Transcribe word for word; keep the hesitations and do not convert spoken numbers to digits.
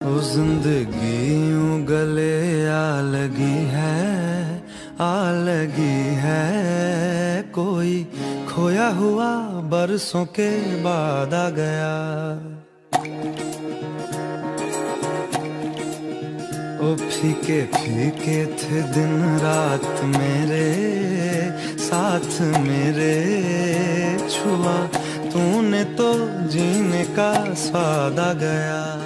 ओ जिंदगी यूं गले आ लगी है, आ लगी है। कोई खोया हुआ बरसों के बाद आ गया। ओ फीके फीके थे दिन रात मेरे, साथ मेरे छुआ तूने तो जीने का स्वाद आ गया।